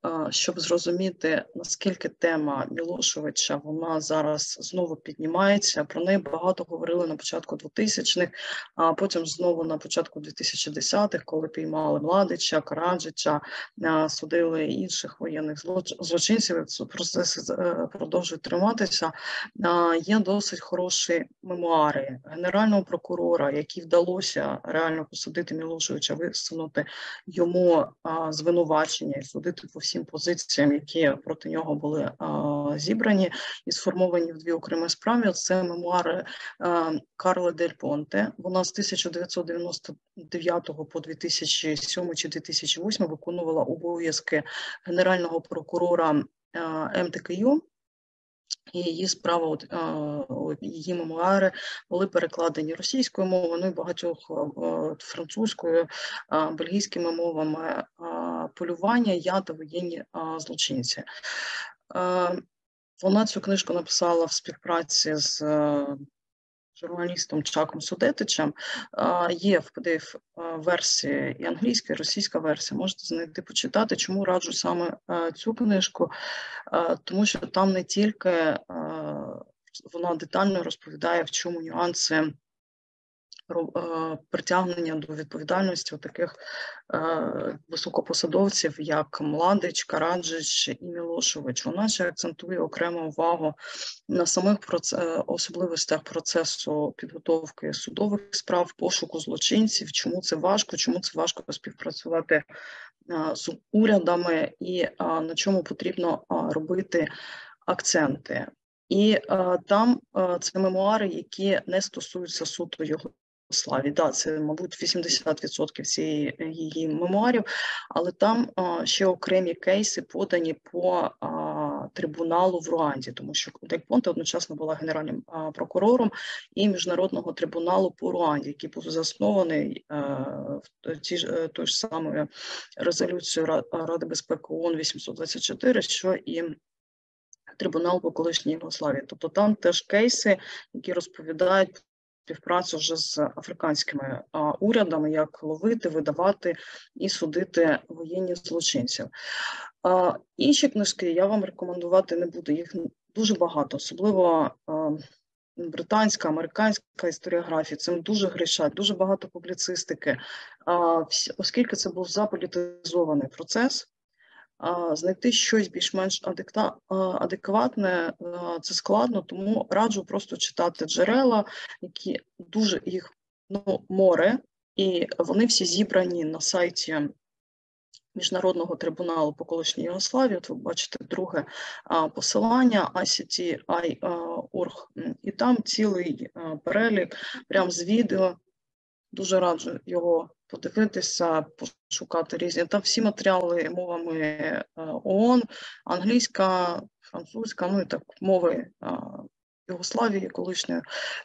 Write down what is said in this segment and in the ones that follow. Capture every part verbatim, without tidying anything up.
щоб зрозуміти, наскільки тема Мілошевича, вона зараз знову піднімається. Про неї багато говорили на початку двотисячних, а потім знову на початку дві тисячі десятих, коли піймали Младича, Караджича, судили інших воєнних злочинців, процеси продовжують триматися. Є досить хороші мемуари генерального прокурора, який вдалося реально посадити Мілошевича, висунути йому звинувачення і судити по всім позиціям, які проти нього були а, зібрані і сформовані в дві окремі справи. Це мемуари а, Карли Дель Понте. Вона з тисяча дев'ятсот дев'яносто дев'ятого по дві тисячі сьомий чи дві тисячі восьмий виконувала обов'язки генерального прокурора а, ем те ка ю. І її справа, от, її мемуари були перекладені російською мовою, ну і багатьох французькою, бельгійськими мовами. Полювання, я та воєнні злочинці. Вона цю книжку написала в співпраці з журналістом Чаком Судетичем. Є в пі ді еф-версії і англійська, і російська версія. Можете знайти, почитати. Чому раджу саме цю книжку? Тому що там не тільки вона детально розповідає, в чому нюанси притягнення до відповідальності таких е, високопосадовців, як Младич, Караджич і Мілошевич. Вона ще акцентує окрему увагу на самих проц... особливостях процесу підготовки судових справ, пошуку злочинців, чому це важко, чому це важко співпрацювати е, з урядами і е, на чому потрібно е, робити акценти. І е, там е, це мемуари, які не стосуються суто його Славі, да, це, мабуть, вісімдесят відсотків цієї її мемуарів, але там а, ще окремі кейси подані по а, трибуналу в Руанді, тому що Дель Понте одночасно була генеральним а, прокурором і Міжнародного трибуналу по Руанді, який був заснований а, в ті ж, той ж самою резолюцією Ради безпеки ООН вісімсот двадцять чотири, що і трибунал по колишній Югославії. Тобто там теж кейси, які розповідають співпрацю вже з африканськими а, урядами, як ловити, видавати і судити воєнні злочинців. А, інші книжки я вам рекомендувати не буду, їх дуже багато, особливо а, британська, американська історіографія, цим дуже грішать, дуже багато публіцистики, а, оскільки це був заполітизований процес. Знайти щось більш-менш адекватне – це складно, тому раджу просто читати джерела, які дуже їх ну, море, і вони всі зібрані на сайті Міжнародного трибуналу по колишній Югославії. От ви бачите друге посилання ай сі ті ай точка орг, і там цілий перелік, прям з відео. Дуже раджу його подивитися, пошукати різні. Там всі матеріали мовами ООН, англійська, французька, ну і так, мови Югославії колишньої.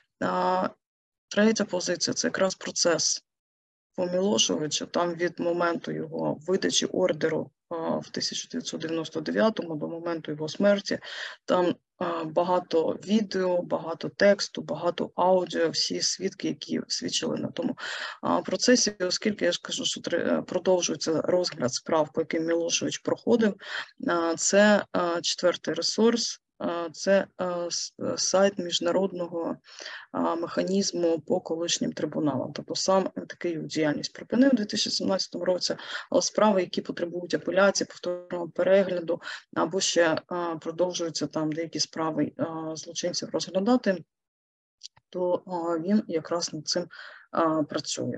Третя позиція – це якраз процес по Мілошевичу. Там від моменту його видачі ордеру в тисяча дев'ятсот дев'яносто дев'ятому до моменту його смерті. Там багато відео, багато тексту, багато аудіо, всі свідки, які свідчили на тому процесі, оскільки я ж кажу, що продовжується розгляд справ, по яким Мілошевич проходив. Це четвертий ресурс, це сайт міжнародного механізму по колишнім трибуналам. Тобто сам такий діяльність припинив у дві тисячі сімнадцятому році, але справи, які потребують апеляції, повторного перегляду, або ще продовжуються там деякі справи злочинців розглядати, то він якраз над цим працює.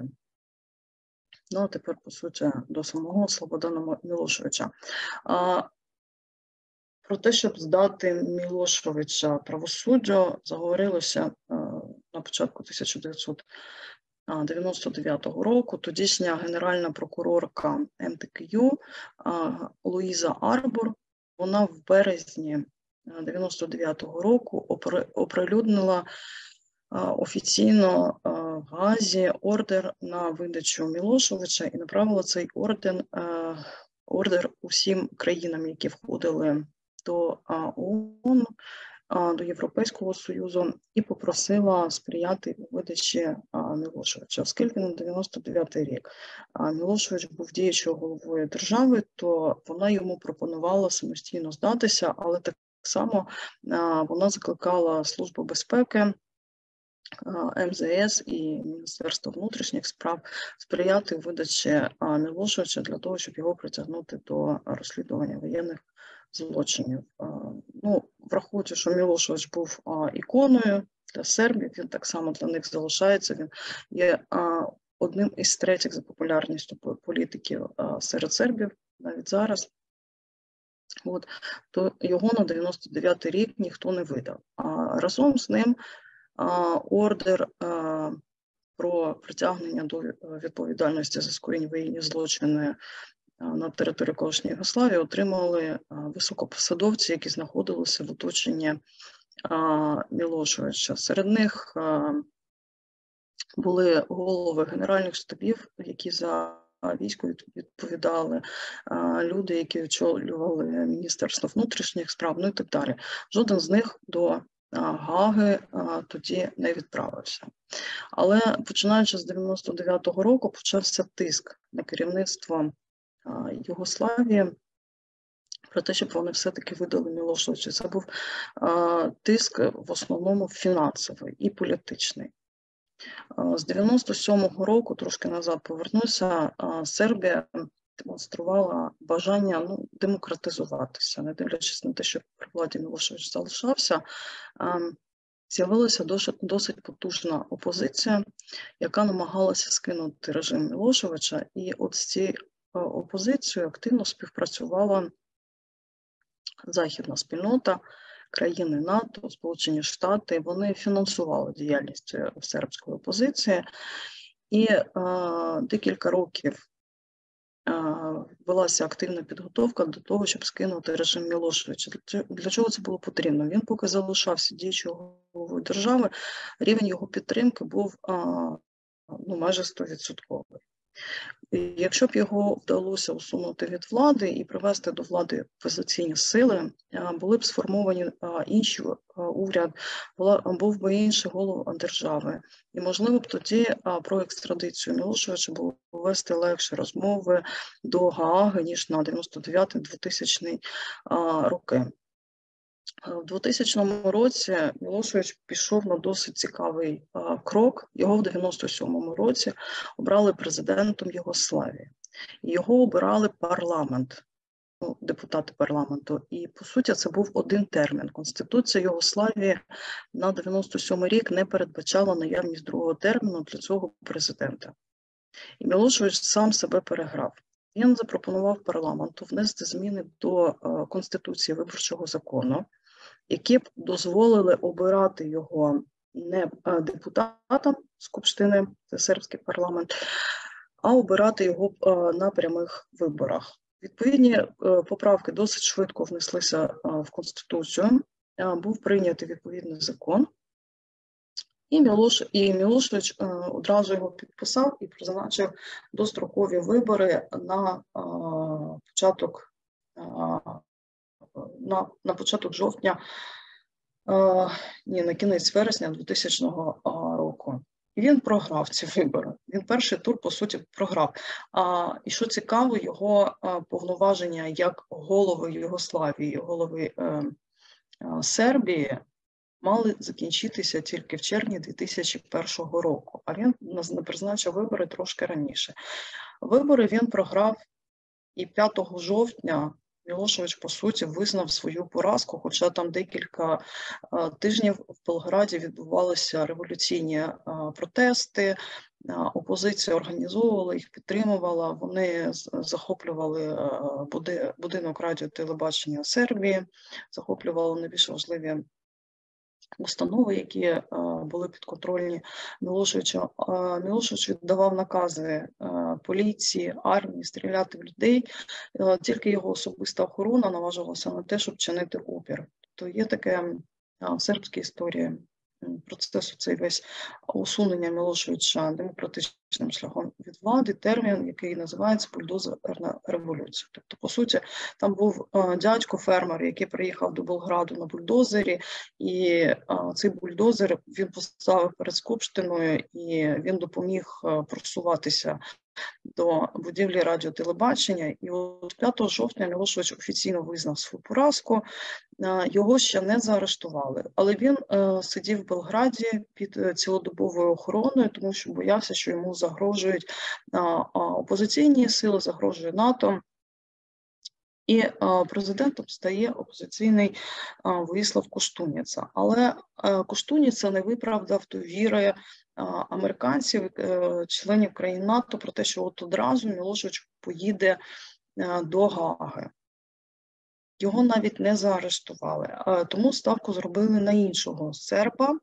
Ну, а тепер, по суті, до самого Слободана Мілошевича. Про те, щоб здати Мілошевича правосуддю, заговорилося на початку тисяча дев'ятсот дев'яносто дев'ятого року. Тодішня генеральна прокурорка ем те ка ю Луїза Арбор, вона в березні дев'яносто дев'ятого року оприлюднила офіційно в Гаазі ордер на видачу Мілошевича і направила цей ордер, ордер усім країнам, які входили до ООН, до Європейського Союзу і попросила сприяти у видачі Мілошевича. Оскільки на дев'яносто дев'ятий рік Мілошевич був діючою головою держави, то вона йому пропонувала самостійно здатися, але так само вона закликала Службу безпеки, ем зе ес і Міністерство внутрішніх справ сприяти видачі Мілошевича для того, щоб його притягнути до розслідування воєнних злочинів. Ну, враховуючи, що Мілошевич був іконою для сербів, він так само для них залишається, він є одним із третіх за популярністю політиків серед сербів навіть зараз. От, то його на дев'яносто дев'ятий рік ніхто не видав. А разом з ним ордер про притягнення до відповідальності за скоєні воєнні злочини на території колишньої Югославії отримали високопосадовці, які знаходилися в оточенні Мілошевича. Серед них були голови генеральних штабів, які за військо відповідали, люди, які очолювали Міністерство внутрішніх справ, ну і так далі. Жоден з них до Гааги тоді не відправився. Але починаючи з дев'яносто дев'ятого року почався тиск на керівництво Югославії про те, щоб вони все-таки видали Мілошевича. Це був тиск в основному фінансовий і політичний. З дев'яносто сьомого року, трошки назад повернуся, Сербія демонструвала бажання ну, демократизуватися, не дивлячись на те, що при владі Мілошевич залишався, з'явилася досить, досить потужна опозиція, яка намагалася скинути режим Мілошевича, і от з цією опозицією активно співпрацювала західна спільнота, країни НАТО, Сполучені Штати. Вони фінансували діяльність сербської опозиції, і е, декілька років велася активна підготовка до того, щоб скинути режим Мілошевича. Для чого це було потрібно? Він поки залишався діючою головою держави, рівень його підтримки був ну, майже сто відсотків. Якщо б його вдалося усунути від влади і привести до влади опозиційні сили, були б сформовані інші уряд, була, був би інший голова держави. І, можливо, б тоді про екстрадицію Мілошевича було вести легше розмови до Гааги, ніж на дев'яносто дев'ятий - двохтисячний роки. У двохтисячному році Мілошевич пішов на досить цікавий а, крок. Його в дев'яносто сьомому році обрали президентом Югославії. Його обирали парламент, ну, депутати парламенту. І, по суті, це був один термін. Конституція Югославії на дев'яносто сьомий рік не передбачала наявність другого терміну для цього президента. І Мілошевич сам себе переграв. Він запропонував парламенту внести зміни до а, Конституції виборчого закону, які б дозволили обирати його не депутатам Скупштини, це сербський парламент, а обирати його на прямих виборах. Відповідні поправки досить швидко внеслися в Конституцію, був прийнятий відповідний закон, і, Мілош, і Мілошевич одразу його підписав і призначив дострокові вибори на початок На, на початок жовтня, е, ні, на кінець вересня двохтисячного року. І він програв ці вибори. Він перший тур, по суті, програв. А, і що цікаво, його а, повноваження як голови Югославії, голови е, е, Сербії мали закінчитися тільки в червні дві тисячі першого року. А він призначив вибори трошки раніше. Вибори він програв, і п'ятого жовтня Мілошевич, по суті, визнав свою поразку, хоча там декілька а, тижнів в Белграді відбувалися революційні а, протести, а, опозиція організовувала їх, підтримувала, вони захоплювали а, буди, будинок радіо телебачення Сербії, захоплювали найбільш важливі установи, які а, були підконтрольні Мілошевичу. А, Мілошевич віддавав накази а, поліції, армії стріляти в людей, а, тільки його особиста охорона наважилася на те, щоб чинити опір. Тобто є таке а, в сербській історії процесу цей весь усунення Мілошевича демократичним шляхом від влади, термін, який називається бульдозерна революція. Тобто, по суті, там був дядько-фермер, який приїхав до Белграду на бульдозері, і цей бульдозер він поставив перед Скупштиною, і він допоміг просуватися до будівлі радіотелебачення. І от п'ятого жовтня Мілошевич офіційно визнав свою поразку. Його ще не заарештували, але він е, сидів в Белграді під цілодобовою охороною, тому що боявся, що йому загрожують е, опозиційні сили, загрожує НАТО. І е, президентом стає опозиційний е, Воїслав Коштуніца. Але е, Коштуніца не виправдав довіри е, американців, е, членів країн НАТО про те, що от одразу Мілошевич поїде е, до Гааги. Його навіть не заарештували, тому ставку зробили на іншого серба,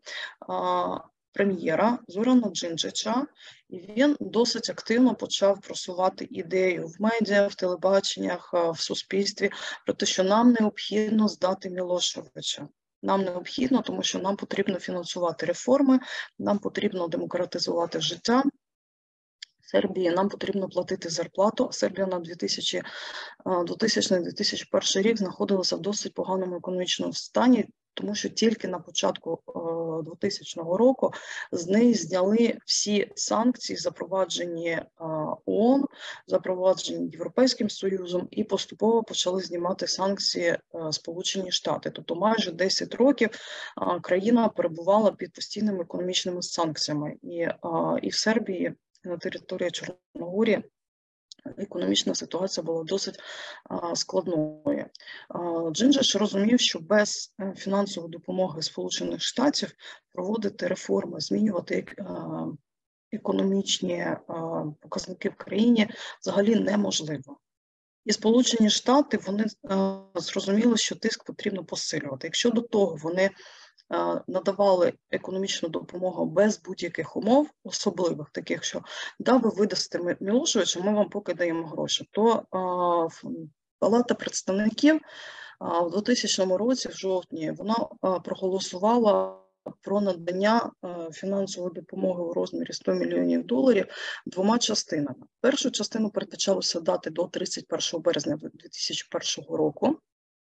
прем'єра Зорана Джинджича, і він досить активно почав просувати ідею в медіа, в телебаченнях, в суспільстві про те, що нам необхідно здати Мілошевича. Нам необхідно, тому що нам потрібно фінансувати реформи, нам потрібно демократизувати життя Сербії, нам потрібно платити зарплату. Сербія на дві тисячі двохтисячний - дві тисячі перший рік знаходилася в досить поганому економічному стані, тому що тільки на початку двохтисячного року з неї зняли всі санкції, запроваджені ООН, запроваджені Європейським Союзом, і поступово почали знімати санкції Сполучені Штати. Тобто майже десять років країна перебувала під постійними економічними санкціями. І, і в Сербії, на території Чорногорії, економічна ситуація була досить а, складною. А, Джинджич розумів, що без фінансової допомоги Сполучених Штатів проводити реформи, змінювати а, економічні а, показники в країні взагалі неможливо. І Сполучені Штати, вони а, зрозуміли, що тиск потрібно посилювати. Якщо до того вони надавали економічну допомогу без будь-яких умов, особливих, таких, що да, ви видасте Мілошевича, ми вам поки даємо гроші, то а, Палата представників а, в двохтисячному році, в жовтні, вона а, проголосувала про надання а, фінансової допомоги у розмірі сто мільйонів доларів двома частинами. Першу частину передбачалося дати до тридцять першого березня дві тисячі першого року,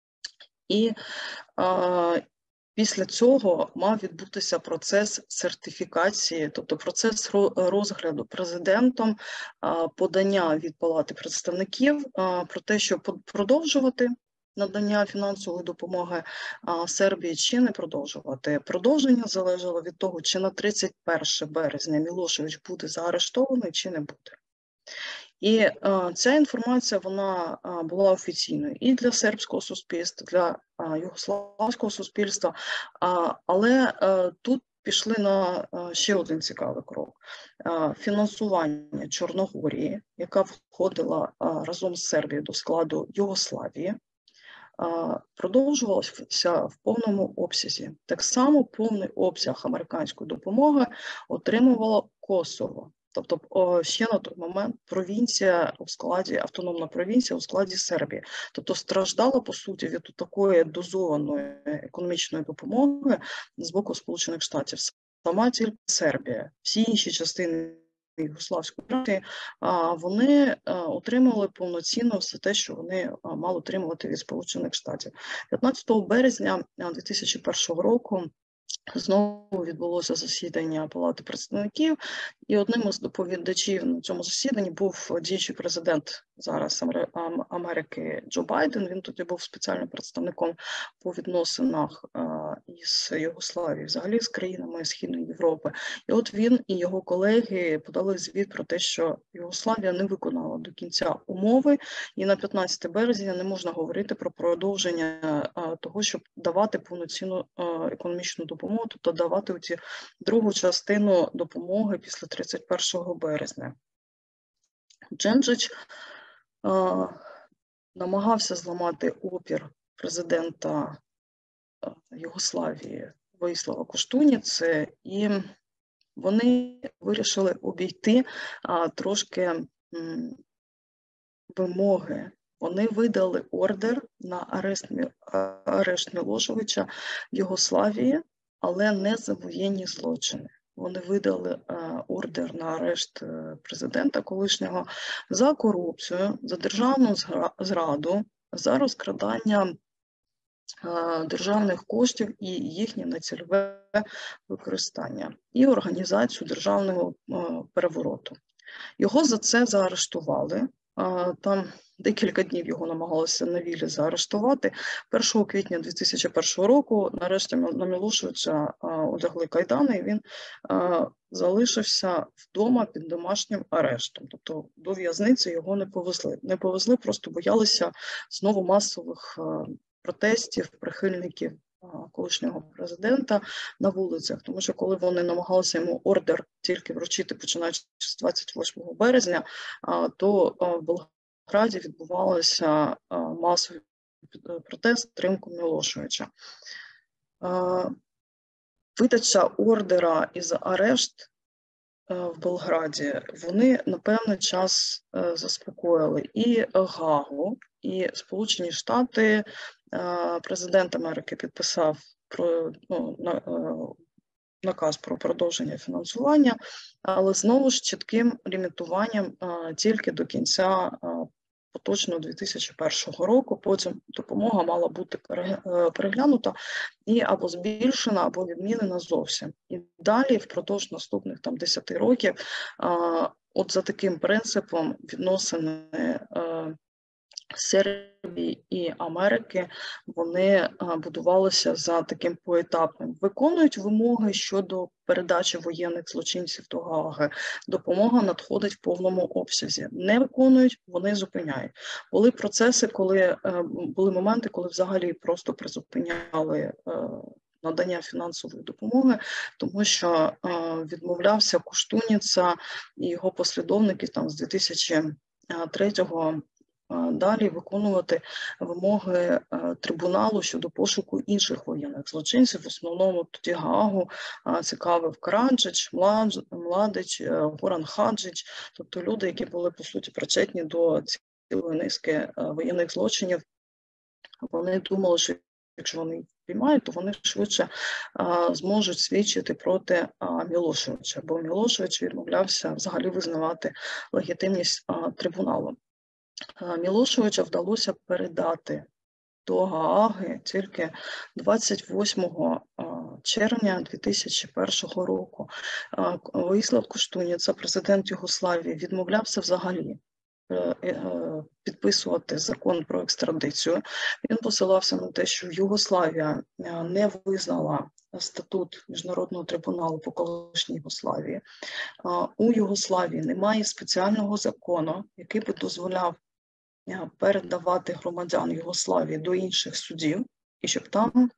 і а, після цього мав відбутися процес сертифікації, тобто процес розгляду президентом подання від Палати представників про те, щоб продовжувати надання фінансової допомоги Сербії чи не продовжувати. Продовження залежало від того, чи на тридцять перше березня Мілошевич буде заарештований, чи не буде. І е, ця інформація, вона е, була офіційною і для сербського суспільства, для е, югославського суспільства, е, але е, тут пішли на е, ще один цікавий крок. Е, фінансування Чорногорії, яка входила е, разом з Сербією до складу Югославії, е, продовжувалося в повному обсязі. Так само повний обсяг американської допомоги отримувало Косово. Тобто ще на той момент провінція у складі, автономна провінція у складі Сербії. Тобто страждала, по суті, від такої дозованої економічної допомоги з боку Сполучених Штатів. Сама тільки Сербія. Всі інші частини Югославської країни, вони отримали повноцінно все те, що вони мали отримувати від Сполучених Штатів. п'ятнадцятого березня дві тисячі першого року знову відбулося засідання Палати представників, і одним із доповідачів на цьому засіданні був діючий президент зараз Америки Джо Байден. Він тоді був спеціальним представником по відносинах із Югославією, взагалі з країнами Східної Європи. І от він і його колеги подали звіт про те, що Югославія не виконала до кінця умови, і на п'ятнадцяте березня не можна говорити про продовження того, щоб давати повноцінну економічну допомогу, тобто давати оці другу частину допомоги після тридцять першого березня. Джинджич е, намагався зламати опір президента Югославії Воїслава Коштуніци, і вони вирішили обійти а, трошки м, вимоги. Вони видали ордер на арешт, арешт Мілошевича в Югославії, але не за воєнні злочини. Вони видали е, ордер на арешт е, президента колишнього за корупцію, за державну зраду, за розкрадання е, державних коштів і їхнє нецільове використання, і організацію державного е, перевороту. Його за це заарештували. Е, там декілька днів його намагалися на віллі заарештувати. першого квітня дві тисячі першого року нарешті на Мілошевича одягли кайдани, і він а, залишився вдома під домашнім арештом. Тобто до в'язниці його не повезли. Не повезли, просто боялися знову масових а, протестів прихильників а, колишнього президента на вулицях. Тому що коли вони намагалися йому ордер тільки вручити, починаючи з двадцять восьмого березня, а, то а, в Белграді В Раді відбувалися масові протести підтримку Мілошевича. Видача ордера і за арешт в Белграді, вони на певний час заспокоїли і Гаагу, і Сполучені Штати. Президент Америки підписав про, ну, на, наказ про продовження фінансування, але знову ж чітким лімітуванням а, тільки до кінця а, поточного дві тисячі першого року. Потім допомога мала бути переглянута і або збільшена, або відмінена зовсім. І далі, впродовж наступних там десяти років, а, от за таким принципом відносини а, Сербії і Америки, вони будувалися за таким поетапним. Виконують вимоги щодо передачі воєнних злочинців до Гааги. Допомога надходить в повному обсязі. Не виконують, вони зупиняють. Були процеси, коли були моменти, коли взагалі просто призупиняли надання фінансової допомоги, тому що відмовлявся Куштуніца і його послідовники там з дві тисячі третього далі виконувати вимоги трибуналу щодо пошуку інших воєнних злочинців. В основному тоді Гаагу цікавив Караджич, Младич, Горан Хаджич, тобто люди, які були, по суті, причетні до цілої низки воєнних злочинів. Вони думали, що якщо вони їх приймають, то вони швидше а, зможуть свідчити проти а, Мілошевича, бо Мілошевич відмовлявся взагалі визнавати легітимність а, трибуналу. Мілошевича вдалося передати до Гааги тільки двадцять восьмого червня дві тисячі першого року. Воїслав Куштуніца, президент Югославії, відмовлявся взагалі підписувати закон про екстрадицію. Він посилався на те, що Югославія не визнала статут Міжнародного трибуналу по колишній Югославії. У Югославії немає спеціального закону, який би дозволяв передавати громадян Югославії до інших судів, і щоб там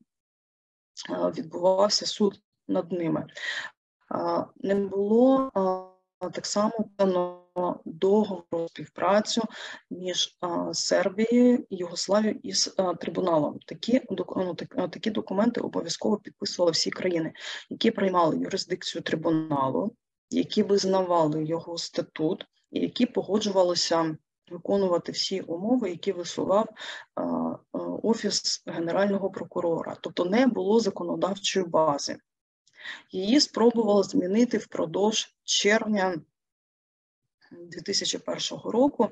відбувався суд над ними. Не було так само певного договору про співпрацю між Сербією і Югославією із трибуналом. Такі, ну, такі документи обов'язково підписували всі країни, які приймали юрисдикцію трибуналу, які визнавали його статут і які погоджувалися виконувати всі умови, які висував а, Офіс Генерального прокурора. Тобто не було законодавчої бази. Її спробували змінити впродовж червня дві тисячі першого року.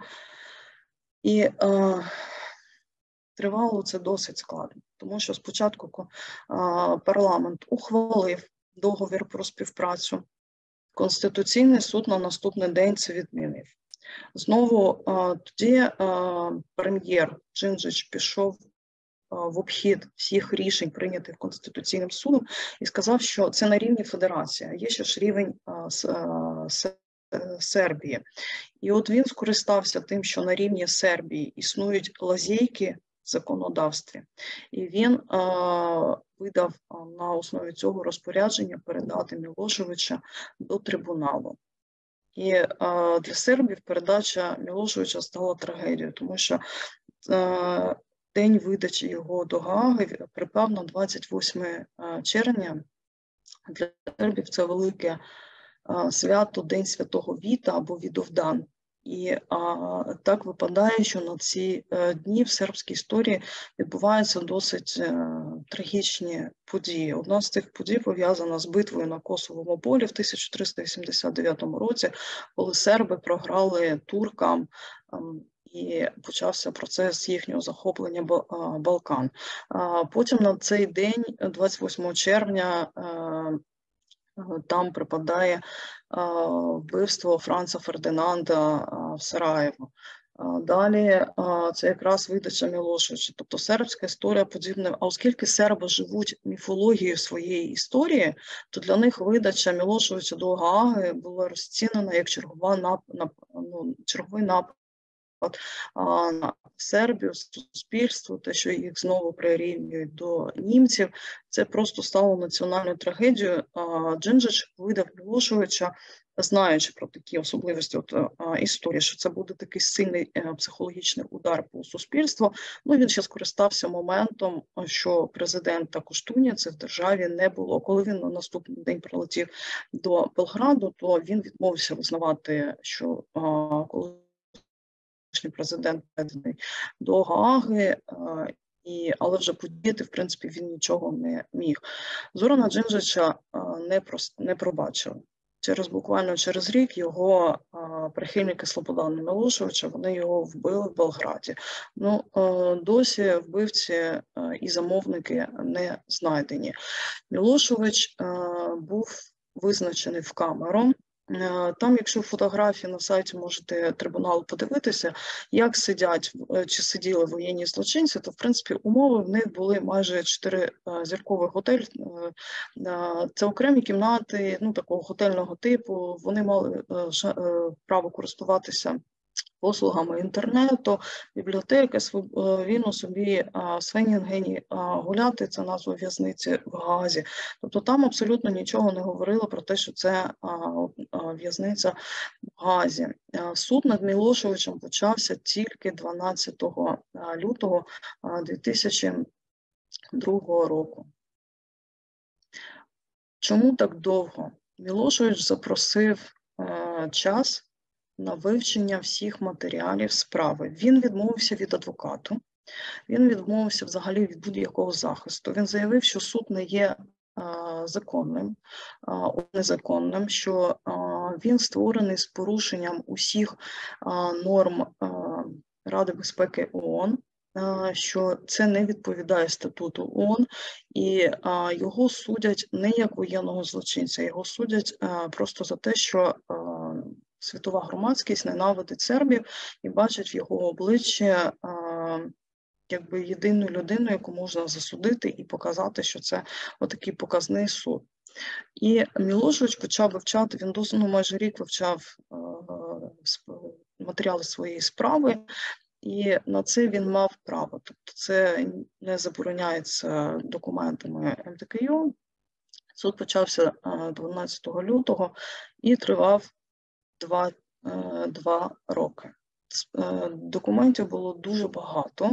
І а, тривало це досить складно, тому що спочатку а, парламент ухвалив договір про співпрацю, Конституційний суд на наступний день це відмінив. Знову тоді прем'єр Джинджич пішов в обхід всіх рішень, прийнятих Конституційним судом, і сказав, що це на рівні федерації, а є ще ж рівень Сербії. І от він скористався тим, що на рівні Сербії існують лазейки в законодавстві, і він видав на основі цього розпорядження передати Мілошевича до трибуналу. І а, для сербів передача Мілошевича стала трагедією, тому що а, день видачі його до Гааги припав на двадцять восьме червня. Для сербів це велике а, свято, День Святого Віта або Відовдан. І а, так випадає, що на ці е, дні в сербській історії відбуваються досить е, трагічні події. Одна з цих подій пов'язана з битвою на Косовому полі в тисяча триста вісімдесят дев'ятому році, коли серби програли туркам е, і почався процес їхнього захоплення Балкан. А потім на цей день, двадцять восьмого червня, е, там припадає вбивство Франца Фердинанда в Сараєво. Далі це якраз видача Мілошевича. Тобто сербська історія подібна. А оскільки серби живуть міфологією своєї історії, то для них видача Мілошевича до Гааги була розцінена як чергова нап... нап... ну, черговий напад на Сербію, суспільство, те, що їх знову прирівнюють до німців, це просто стало національною трагедією. Джинджич видав Мілошевича, знаючи про такі особливості от, історії, що це буде такий сильний психологічний удар по суспільству. Ну, він ще скористався моментом, що президента Коштуніці в державі не було. Коли він на наступний день прилетів до Белграду, то він відмовився визнавати, що коли президент до Гааги, і, але вже подіяти, в принципі, він нічого не міг. Зорана Джинджича не, не пробачили. Через буквально через рік його а, прихильники Слободана Мілошевича, вони його вбили в Белграді. Ну, а, досі вбивці а, і замовники не знайдені. Мілошевич а, був визначений в камеру. Там, якщо фотографії на сайті можете трибуналу подивитися, як сидять чи сиділи воєнні злочинці, то, в принципі, умови в них були майже чотиризірковий готель. Це окремі кімнати, ну, такого готельного типу. Вони мали право користуватися послугами інтернету, бібліотеки, вільно собі Свенінгені гуляти, це назва в'язниці в Гаазі. Тобто там абсолютно нічого не говорило про те, що це в'язниця в Гаазі. Суд над Мілошевичем почався тільки дванадцятого лютого дві тисячі другого року. Чому так довго? Мілошевич запросив час на вивчення всіх матеріалів справи. Він відмовився від адвокату, він відмовився взагалі від будь-якого захисту. Він заявив, що суд не є а, законним, а, незаконним, що а, він створений з порушенням усіх а, норм а, Ради безпеки ООН, а, що це не відповідає статуту ООН, і а, його судять не як воєнного злочинця, його судять а, просто за те, що а, світова громадськість ненавидить сербів і бачить в його обличчі а, якби єдину людину, яку можна засудити і показати, що це отакий показний суд. І Мілошевич почав вивчати, він досить, ну, майже рік вивчав а, матеріали своєї справи, і на це він мав право. Тобто це не забороняється документами ем де ка ю. Суд почався дванадцятого лютого і тривав Два, два роки. Документів було дуже багато,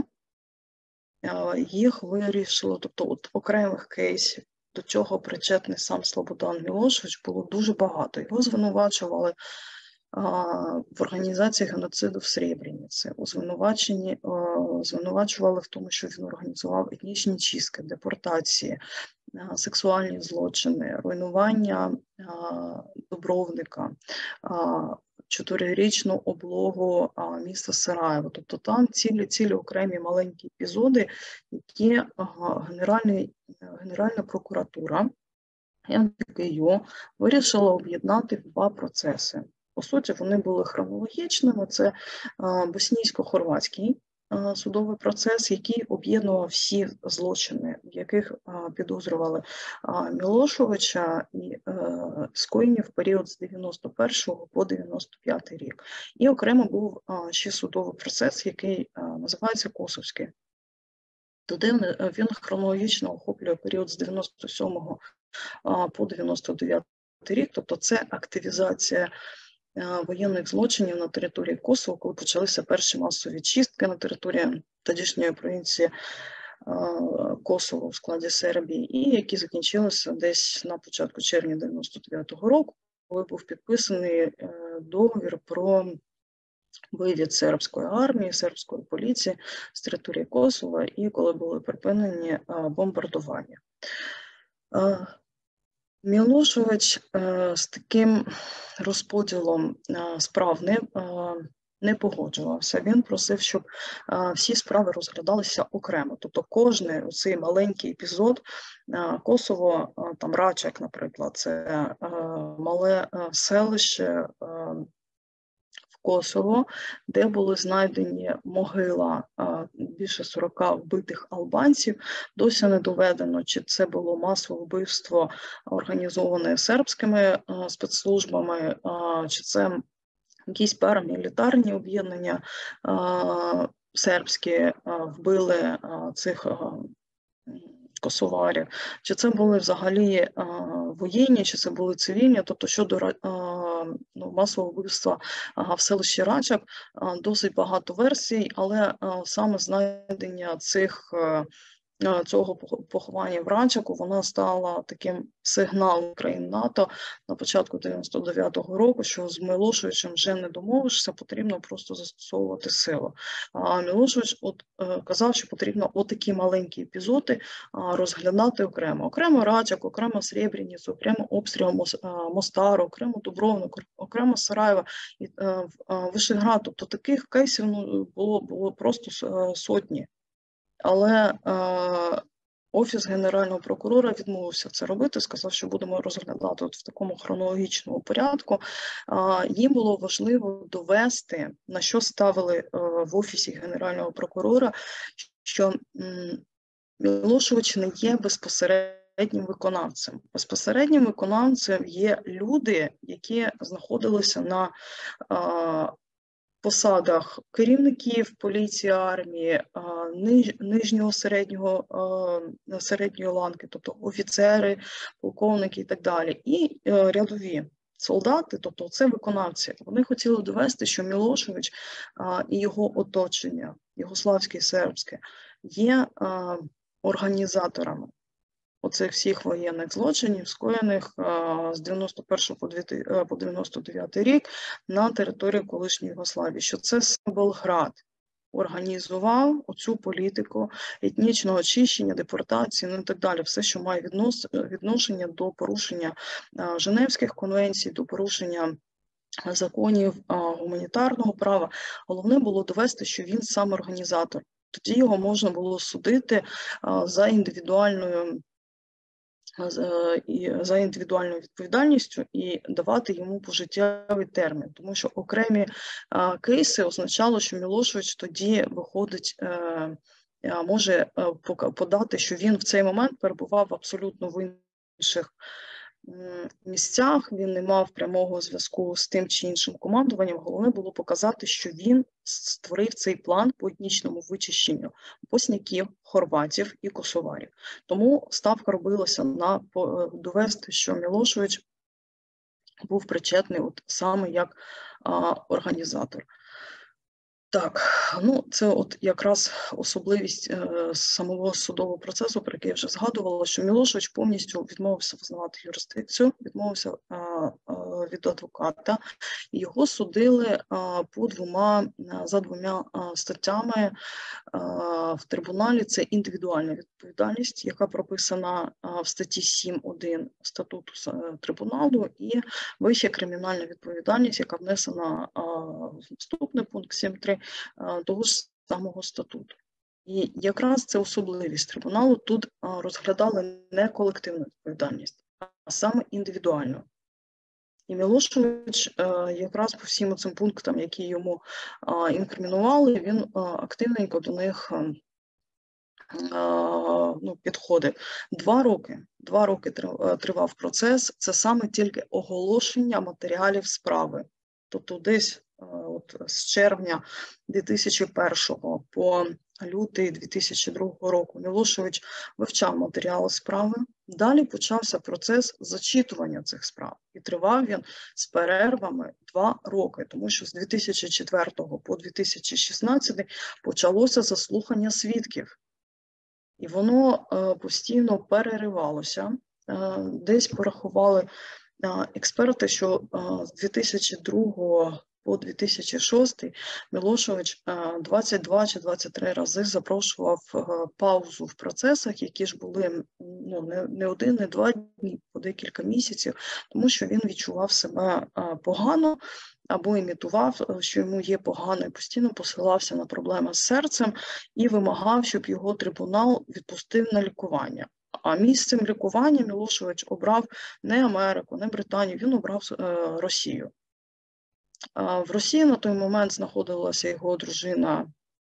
їх вирішило, тобто от окремих кейсів, до чого причетний сам Слободан Мілошевич, було дуже багато. Його звинувачували в організації геноциду в Сребрениці, у звинуваченні, звинувачували в тому, що він організував етнічні чистки, депортації, сексуальні злочини, руйнування Дубровника, чотирирічну облогу міста Сараєво. Тобто там цілі-цілі окремі маленькі епізоди, які Генеральна прокуратура ем де ка ю вирішила об'єднати в два процеси. По суті, вони були хронологічними. Це боснійсько-хорватський судовий процес, який об'єднував всі злочини, в яких підозрювали Мілошевича і скоєні в період з дев'яносто першого по дев'яносто п'ятий рік. І окремо був ще судовий процес, який називається Косовський. Туди він хронологічно охоплює період з дев'яносто сьомого по дев'яносто дев'ятий рік, тобто це активізація воєнних злочинів на території Косово, коли почалися перші масові чистки на території тодішньої провінції Косово в складі Сербії, і які закінчилися десь на початку червня дев'яносто дев'ятого року, коли був підписаний договір про вивід сербської армії, сербської поліції з території Косова і коли були припинені бомбардування. Мілошевич з таким розподілом справ не, не погоджувався. Він просив, щоб всі справи розглядалися окремо. Тобто кожний цей маленький епізод, Косово, там Рачак, наприклад, це мале селище в Косово, де були знайдені могила більше сорока вбитих албанців. Досі не доведено, чи це було масове вбивство, організоване сербськими спецслужбами, чи це якісь парамілітарні об'єднання сербські вбили цих косоварів, чи це були взагалі а, воєнні, чи це були цивільні. Тобто щодо а, ну, масового вбивства а, в селищі Рачак а, досить багато версій, але а, саме знайдення цих а, цього поховання в Рачаку, вона стала таким сигналом країн НАТО на початку дев'яносто дев'ятого року, що з Мілошевичем вже не домовишся, потрібно просто застосовувати силу. А Мілошевич от, казав, що потрібно отакі маленькі епізоди розглядати окремо. Окремо Рачак, окремо Сребреніцю, окремо обстріл Мостару, окремо Дубровник, окремо Сараєва, Вишеград. Тобто таких кейсів ну, було, було просто сотні. Але е, Офіс Генерального прокурора відмовився це робити, сказав, що будемо розглядати от в такому хронологічному порядку. Е, їм було важливо довести, на що ставили е, в Офісі Генерального прокурора, що м, Мілошевич не є безпосереднім виконавцем. Безпосереднім виконавцем є люди, які знаходилися на е, посадах керівників поліції, армії, нижнього середнього, середньої ланки, тобто офіцери, полковники і так далі, і рядові солдати, тобто це виконавці. Вони хотіли довести, що Мілошевич і його оточення, югославське і сербське, є організаторами оцих всіх воєнних злочинів, скоєних а, з дев'яносто першого по дев'яносто дев'ятий рік на території колишньої Югославії, що це Белград організував оцю політику етнічного очищення, депортації, ну і так далі, все, що має віднос, відношення до порушення а, Женевських конвенцій, до порушення законів а, гуманітарного права. Головне було довести, що він сам організатор. Тоді його можна було судити а, за індивідуальною за індивідуальною відповідальністю і давати йому пожиттєвий термін. Тому що окремі а, кейси означало, що Мілошевич тоді виходить, е, може е, подати, що він в цей момент перебував абсолютно в інших місцях, він не мав прямого зв'язку з тим чи іншим командуванням. Головне було показати, що він створив цей план по етнічному вичищенню босняків, хорватів і косоварів. Тому ставка робилася на довести, що Мілошевич був причетний от саме як а, організатор. Так, ну це от якраз особливість е, самого судового процесу, про який я вже згадувала, що Мілошевич повністю відмовився визнавати юрисдикцію, відмовився е, е, від адвоката, і його судили е, по двома, за двома е, статтями е, в трибуналі. Це індивідуальна відповідальність, яка прописана е, в статті сім один статуту е, трибуналу, і вища кримінальна відповідальність, яка внесена е, в наступний пункт сім три того ж самого статуту. І якраз це особливість трибуналу. Тут розглядали не колективну відповідальність, а саме індивідуальну. І Мілошевич якраз по всім цим пунктам, які йому інкримінували, він активненько до них ну, підходив. Два роки, два роки тривав процес, це саме тільки оголошення матеріалів справи. Тобто десь от з червня дві тисячі першого по лютий дві тисячі другого року Мілошевич вивчав матеріали справи. Далі почався процес зачитування цих справ. І тривав він з перервами два роки, тому що з дві тисячі четвертого по дві тисячі шістнадцятий почалося заслухання свідків. І воно е, постійно переривалося. Е, десь порахували експерти, що з дві тисячі другого по дві тисячі шостий Мілошевич двадцять два чи двадцять три рази запрошував паузу в процесах, які ж були ну, не, не один, не два дні, по декілька місяців, тому що він відчував себе погано або імітував, що йому є погано, і постійно посилався на проблеми з серцем і вимагав, щоб його трибунал відпустив на лікування. А місцем лікування Мілошевич обрав не Америку, не Британію, він обрав Росію. В Росії на той момент знаходилася його дружина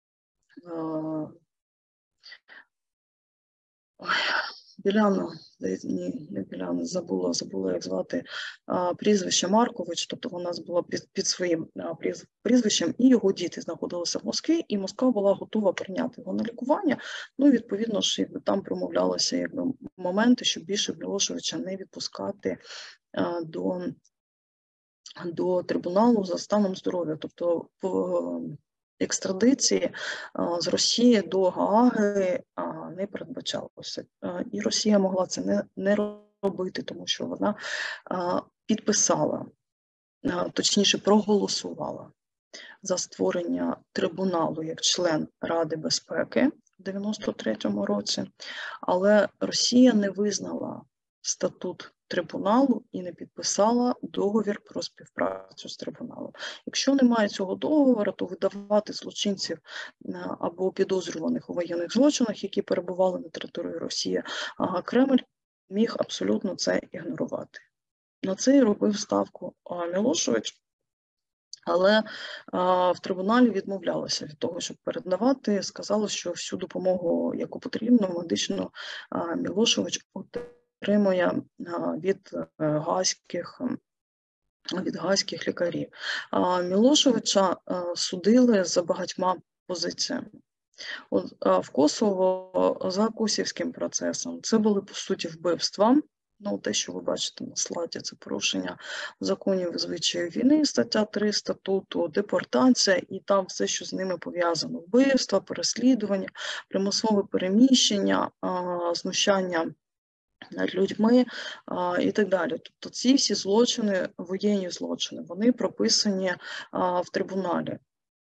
Біляна, ні, не Біляна, забула, забула, як звати, прізвище Маркович, тобто вона була під, під своїм прізвищем, і його діти знаходилися в Москві, і Москва була готова прийняти його на лікування. Ну, відповідно ж, там промовлялися якби моменти, щоб більше Мілошевича не відпускати до, до трибуналу за станом здоров'я. Тобто в екстрадиції з Росії до Гааги не передбачалося. І Росія могла це не, не робити, тому що вона підписала, точніше проголосувала за створення трибуналу як член Ради безпеки в дев'яносто третьому році, але Росія не визнала статут трибуналу і не підписала договір про співпрацю з трибуналом. Якщо немає цього договору, то видавати злочинців або підозрюваних у воєнних злочинах, які перебували на території Росії, Кремль міг абсолютно це ігнорувати. На це і робив ставку Мілошевич, але в трибуналі відмовлялися від того, щоб передавати, сказали, що всю допомогу, яку потрібно, медичну, Мілошевич отримує від гаазьких, від гаазьких лікарів. Мілошевича судили за багатьма позиціями. От, в Косово за Косівським процесом це були, по суті, вбивства. Ну, те, що ви бачите на слайді, це порушення законів і звичаїв війни, стаття три статуту, депортація, і там все, що з ними пов'язано. Вбивства, переслідування, примусове переміщення, знущання над людьми і так далі. Тобто ці всі злочини, воєнні злочини, вони прописані в трибуналі,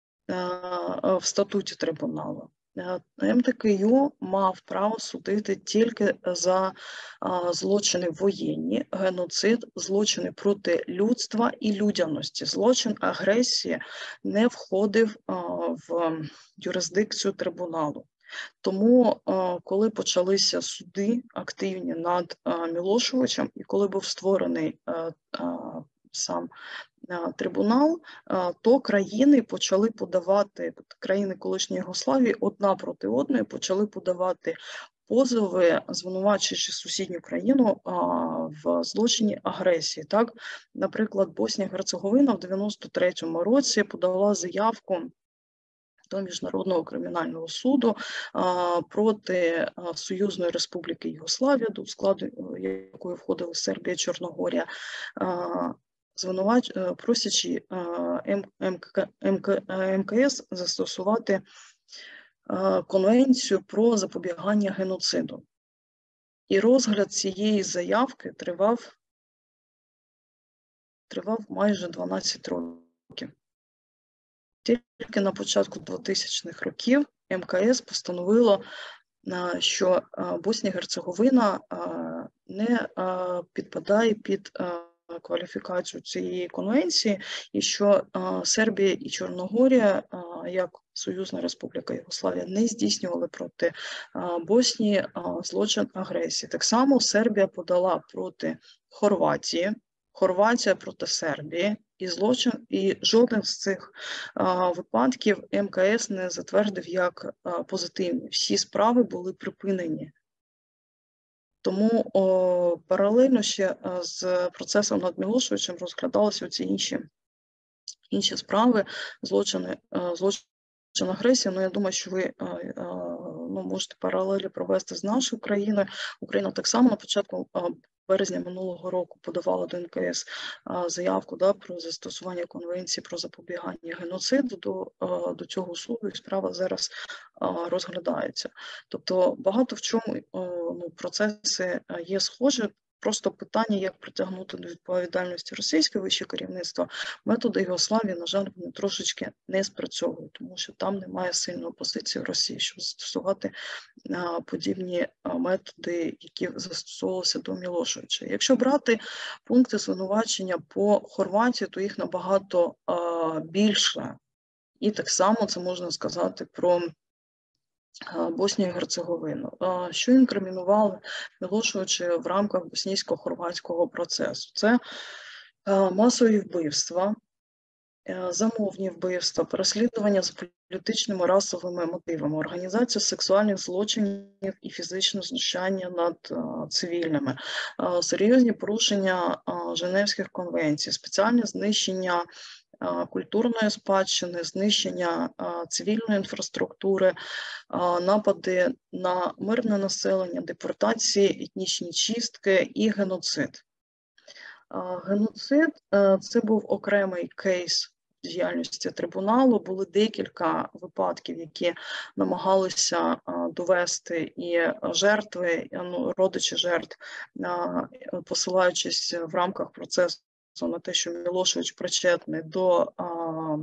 в статуті трибуналу. ем те ка ю мав право судити тільки за злочини воєнні, геноцид, злочини проти людства і людяності. Злочин агресії не входив в юрисдикцію трибуналу. Тому, коли почалися суди активні над Мілошевичем, і коли був створений сам трибунал, то країни почали подавати, країни колишньої Югославії одна проти одної почали подавати позови, звинувачуючи сусідню країну в злочині агресії. Так, наприклад, Боснія-Герцеговина в дев'яносто третьому році подала заявку до Міжнародного кримінального суду проти Союзної Республіки Югославія, до складу якої входили Сербія, Чорногорія, звинувач... просячи ем ка ес застосувати Конвенцію про запобігання геноциду. І розгляд цієї заявки тривав, тривав майже дванадцять років. Тільки на початку двотисячних років ем ка ес постановило, що Боснія-Герцеговина не підпадає під кваліфікацію цієї конвенції, і що Сербія і Чорногорія, як Союзна Республіка Югославія, не здійснювали проти Боснії злочин агресії. Так само Сербія подала проти Хорватії, Хорватія проти Сербії, і злочин, і жоден з цих а, випадків ем ка ес не затвердив як а, позитивні. Всі справи були припинені. Тому о, паралельно ще а, з процесом над Мілошевичем розглядалися ці інші, інші справи, злочини, а, злочин агресії. Ну, я думаю, що ви а, а, ну, можете паралелі провести з нашою країною. Україна так само на початку а, березня минулого року подавала до ен ка ес заявку, да, про застосування Конвенції про запобігання геноциду до, до цього суду, і справа зараз розглядається. Тобто багато в чому ну, процеси є схожі, просто питання, як притягнути до відповідальності російське вище керівництво, методи Югославії, на жаль, вони трошечки не спрацьовують, тому що там немає сильної позиції Росії, щоб застосувати а, подібні а, методи, які застосовувалися до Мілошевича. Якщо брати пункти звинувачення по Хорватії, то їх набагато а, більше. І так само це можна сказати про Боснію і Герцеговину. Що інкримінували Мілошевичі в рамках боснійсько-хорватського процесу? Це масові вбивства, замовні вбивства, переслідування з політичними расовими мотивами, організація сексуальних злочинів і фізичне знущання над цивільними, серйозні порушення Женевських конвенцій, спеціальне знищення культурної спадщини, знищення цивільної інфраструктури, напади на мирне населення, депортації, етнічні чистки і геноцид. Геноцид – це був окремий кейс діяльності трибуналу. Були декілька випадків, які намагалися довести і жертви, ну, родичі жертв, посилаючись в рамках процесу на те, що Мілошевич причетний до а,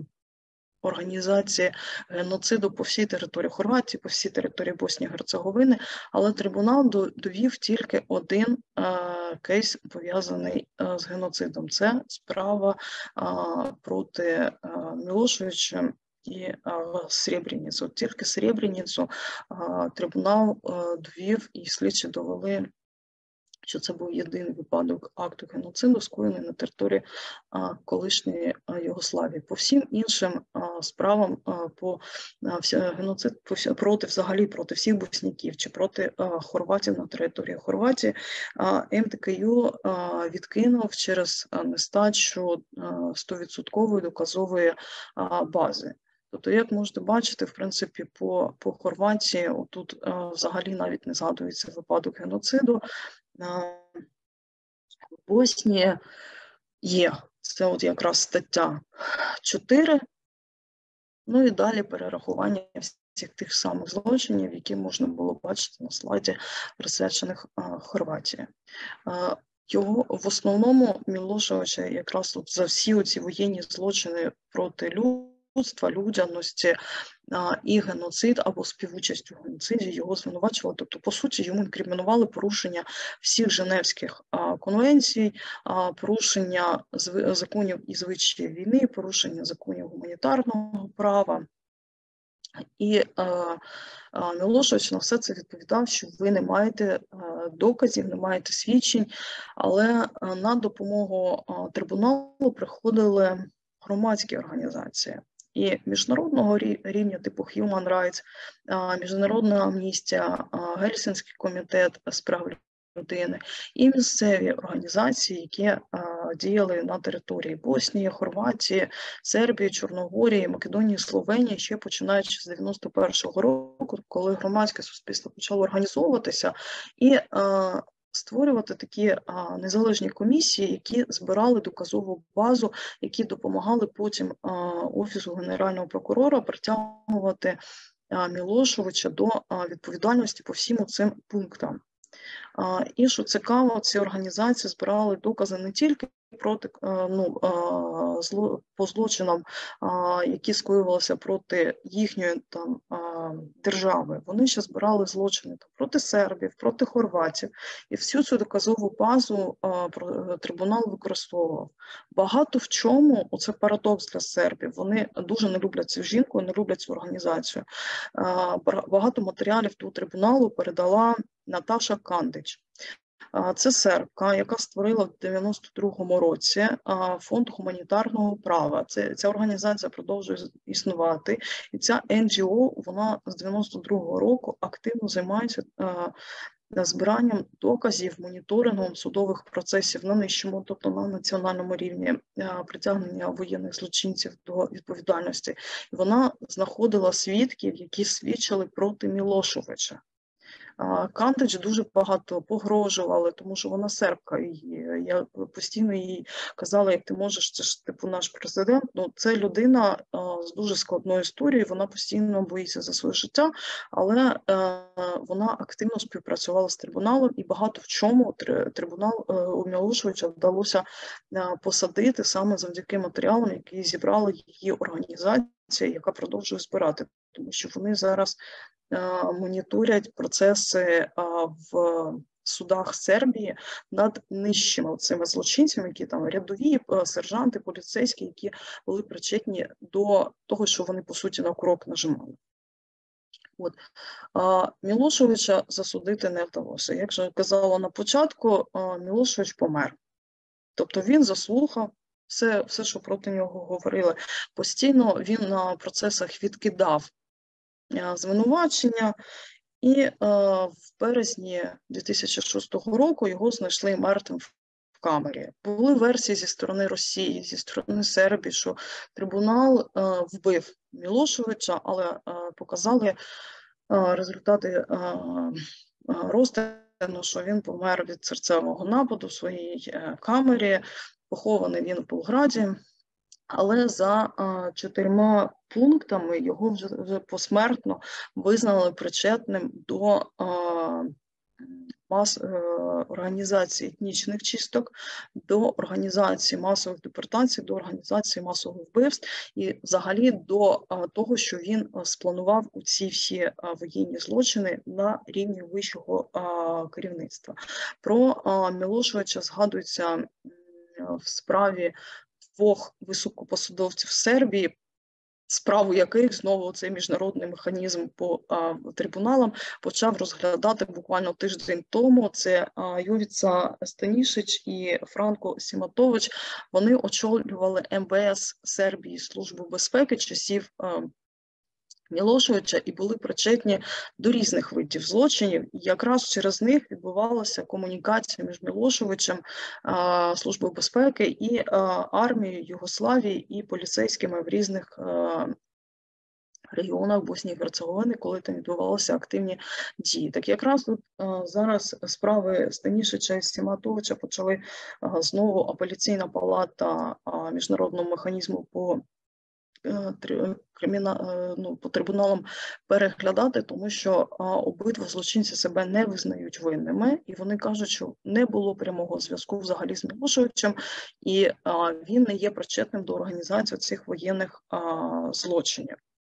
організації геноциду по всій території Хорватії, по всій території Боснії і Герцеговини, але трибунал довів тільки один а, кейс, пов'язаний з геноцидом. Це справа а, проти а, Мілошевича і Сребреніцу. От тільки Сребреніцу а, трибунал а, довів і слідчі довели, що це був єдиний випадок акту геноциду, скоєний на території а, колишньої а, Югославії. По всім іншим а, справам а, по а, вся, геноцид по, проти взагалі проти всіх босняків чи проти а, хорватів на території Хорватії а, ем те ка ю а, відкинув через а, нестачу сто відсотків доказової а, бази. Тобто, як можете бачити, в принципі, по, по Хорватії тут а, взагалі навіть не згадується випадок геноциду. В Боснії є, це от якраз стаття чотири, ну і далі перерахування всіх тих самих злочинів, які можна було бачити на слайді, присвячених Хорватії. Його в основному Мілошевича якраз от за всі оці воєнні злочини проти людства, людяності а, і геноцид або співучасть у геноциді його звинувачували. Тобто, по суті, йому інкримінували порушення всіх Женевських а, конвенцій, а, порушення зв... законів і звичаїв війни, порушення законів гуманітарного права. І а, а, Мілошевич на все це відповідав, що ви не маєте а, доказів, не маєте свідчень, але а, на допомогу а, трибуналу приходили громадські організації. І міжнародного рівня, типу Human Rights, Міжнародна амністія, Гельсінський комітет з прав людини і місцеві організації, які діяли на території Боснії, Хорватії, Сербії, Чорногорії, Македонії, Словенії, ще починаючи з дев'яносто першого року, коли громадське суспільство почало організовуватися і створювати такі а, незалежні комісії, які збирали доказову базу, які допомагали потім а, Офісу Генерального прокурора притягувати а, Мілошевича до а, відповідальності по всім цим пунктам. А, і що цікаво, ці організації збирали докази не тільки проти, ну, зло, по злочинам, які скоювалися проти їхньої там держави. Вони ще збирали злочини там, проти сербів, проти хорватів. І всю цю доказову базу трибунал використовував. Багато в чому, оце парадокс для сербів, вони дуже не люблять цю жінку, не люблять цю організацію. Багато матеріалів до трибуналу передала Наташа Кандич. Це сербка, яка створила в дев'яносто другому році фонд гуманітарного права. Це, ця організація продовжує існувати. І ця ен джі о, вона з дев'яносто другого року активно займається збиранням доказів, моніторингом судових процесів на нижчому, тобто на національному рівні, притягнення воєнних злочинців до відповідальності. І вона знаходила свідків, які свідчили проти Мілошевича. Кантич дуже багато погрожували, тому що вона сербка, і я постійно їй казала, як ти можеш, це ж типу наш президент. Ну, це людина з дуже складною історією, вона постійно боїться за своє життя, але вона активно співпрацювала з трибуналом, і багато в чому трибунал у Мілошевича вдалося посадити саме завдяки матеріалам, які зібрала її організація, яка продовжує збирати, тому що вони зараз моніторять процеси в судах Сербії над нижчими цими злочинцями, які там рядові, сержанти, поліцейські, які були причетні до того, що вони, по суті, на крок нажимали. От. Мілошевича засудити не вдалося. Як же казала на початку, Мілошевич помер. Тобто він заслухав все, все, що проти нього говорили. Постійно він на процесах відкидав звинувачення, і е, в березні дві тисячі шостого року його знайшли мертвим в камері. Були версії зі сторони Росії, зі сторони Сербії, що трибунал е, вбив Мілошевича, але е, показали е, результати е, е, розтину, що він помер від серцевого нападу в своїй е, камері, похований він в Болграді. Але за а, чотирма пунктами його вже, вже посмертно визнали причетним до а, мас, а, організації етнічних чисток, до організації масових депортацій, до організації масових вбивств і взагалі до а, того, що він а, спланував у ці всі а, воєнні злочини на рівні вищого а, керівництва. Про а, Мілошевича згадується в справі двох високопосадовців Сербії, справу яких знову цей міжнародний механізм по а, трибуналам почав розглядати буквально тиждень тому. Це а, Йовіца Станішич і Франко Сіматович. Вони очолювали ем ве ес Сербії, Службу безпеки часів а, Мілошевича і були причетні до різних видів злочинів. І якраз через них відбувалася комунікація між Мілошевичем, Службою безпеки і армією Югославії і поліцейськими в різних регіонах Боснії і Герцеговини, коли там відбувалися активні дії. Так якраз тут зараз справи Станішича і Сіматовича почали знову апеляційна палата міжнародного механізму по Криміна, ну, по трибуналам переглядати, тому що а, обидва злочинці себе не визнають винними, і вони кажуть, що не було прямого зв'язку взагалі з Мілошевичем, і а, він не є причетним до організації цих воєнних а, злочинів.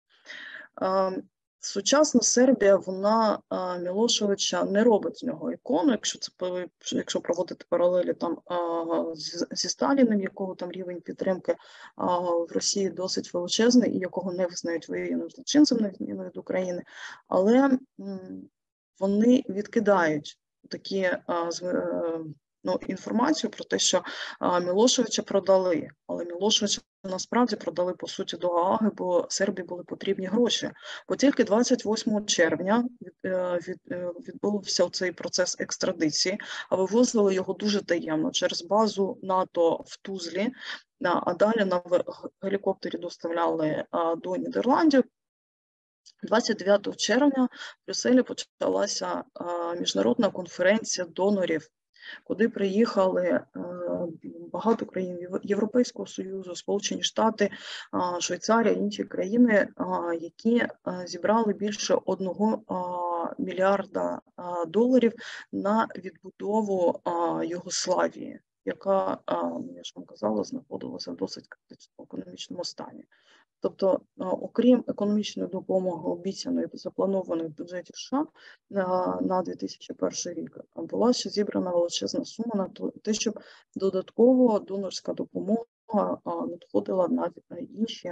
А, Сучасна Сербія, вона а, Мілошевича не робить з нього ікону, якщо це якщо проводити паралелі там а, з, зі Сталіним, якого там рівень підтримки а, в Росії досить величезний і якого не визнають воєнним злочинцем на відміну від України, але м, вони відкидають такі а, з, а, ну, інформацію про те, що а, Мілошевича продали, але Мілошевича насправді продали, по суті, до Гааги, бо Сербії були потрібні гроші. Бо тільки двадцять восьмого червня від, від, відбувся цей процес екстрадиції, а вивозили його дуже таємно через базу НАТО в Тузлі, а далі на гелікоптері доставляли а, до Нідерландів. двадцять дев'ятого червня в Брюсселі почалася а, міжнародна конференція донорів, куди приїхали багато країн Європейського Союзу, Сполучені Штати, Швейцарія, інші країни, які зібрали більше одного мільярда доларів на відбудову Югославії, яка, я ж вам казала, знаходилася в досить критичному економічному стані. Тобто, окрім економічної допомоги, обіцяної та запланованої в бюджеті США на дві тисячі перший рік, була ще зібрана величезна сума на те, щоб додатково донорська допомога надходила на інші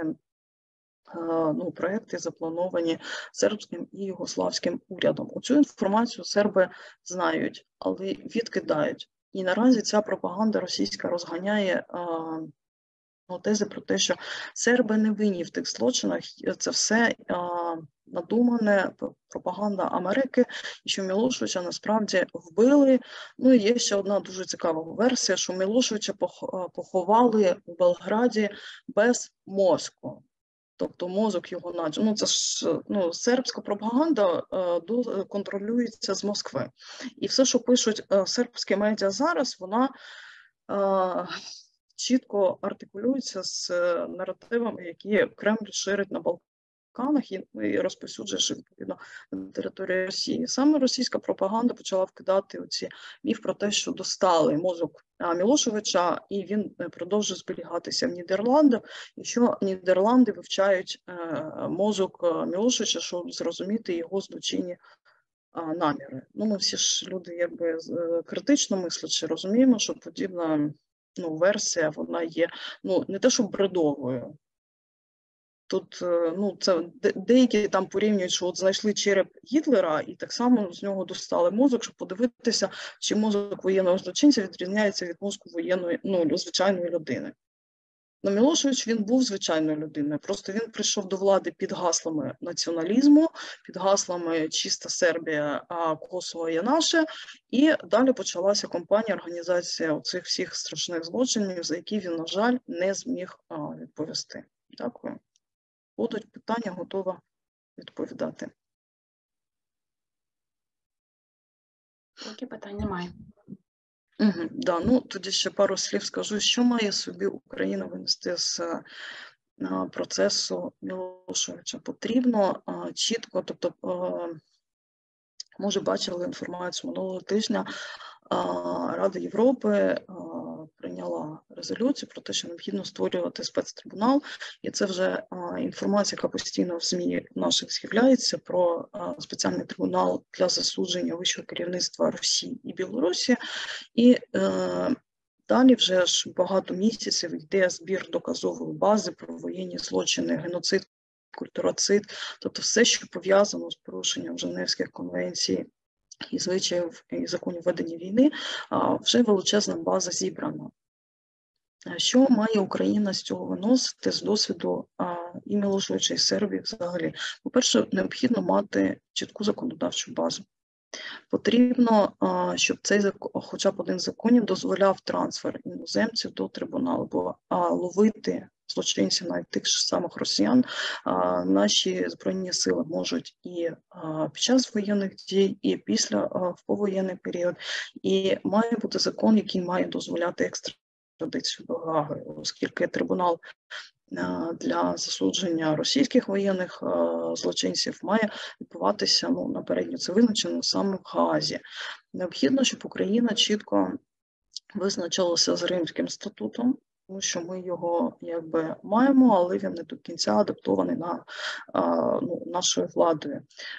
ну, проекти, заплановані сербським і югославським урядом. Оцю інформацію серби знають, але відкидають. І наразі ця пропаганда російська розганяє тези про те, що серби не винні в тих злочинах, це все а, надумане пропаганда Америки, і що Мілошевича насправді вбили. Ну і є ще одна дуже цікава версія, що Мілошевича поховали в Белграді без мозку. Тобто мозок його наче, ну це ж ну, сербська пропаганда е, до, контролюється з Москви. І все, що пишуть е, сербські медіа зараз, вона е, чітко артикулюється з е, наративами, які Кремль ширить на Балканах і, і розповсюджує відповідно на території Росії. Саме російська пропаганда почала вкидати оці міф про те, що достали мозок Мілошевича, і він продовжує зберігатися в Нідерландах, і що Нідерланди вивчають е, мозок Мілошевича, щоб зрозуміти його злочинні е, наміри. Ну, ми всі ж люди якби е, критично мислячи, розуміємо, що подібна ну, версія, вона є, ну, не те, що бредовою. Тут, ну, це деякі там порівнюють, що от знайшли череп Гітлера і так само з нього достали мозок, щоб подивитися, чи мозок воєнного злочинця відрізняється від мозку воєнної, ну, звичайної людини. Но Мілошевич, він був звичайною людиною, просто він прийшов до влади під гаслами націоналізму, під гаслами «Чиста Сербія, а Косово є наше», і далі почалася кампанія, організація оцих всіх страшних злочинів, за які він, на жаль, не зміг а, відповісти. Дякую. Будуть питання, готова відповідати. Які питань немає. Угу, да, ну, тоді ще пару слів скажу, що має собі Україна винести з а, процесу Мілошевича. Потрібно а, чітко, тобто, а, може, бачили інформацію минулого тижня, а, Рада Європи а, прийняла резолюцію про те, що необхідно створювати спецтрибунал, і це вже а, інформація, яка постійно в ЗМІ наших з'являється, про а, спеціальний трибунал для засудження вищого керівництва Росії і Білорусі. І е, далі вже ж багато місяців йде збір доказової бази про воєнні злочини, геноцид, культуроцид, тобто все, що пов'язано з порушенням Женевських конвенцій і звичаїв і законів ведення війни, вже величезна база зібрана. Що має Україна з цього виносити, з досвіду і Мілошевича, і Сербії взагалі? По-перше, необхідно мати чітку законодавчу базу. Потрібно, щоб цей закон, хоча б один з законів дозволяв трансфер іноземців до трибуналу, бо ловити злочинців, навіть тих ж самих росіян, наші Збройні сили можуть і під час воєнних дій, і після в повоєнний період. І має бути закон, який має дозволяти екстрадицію до Гааги, оскільки трибунал для засудження російських воєнних злочинців має відбуватися, ну, напередньо це визначено саме в Гаазі. Необхідно, щоб Україна чітко визначилася з Римським статутом, тому що ми його якби маємо, але він не до кінця адаптований на ну, нашою владою.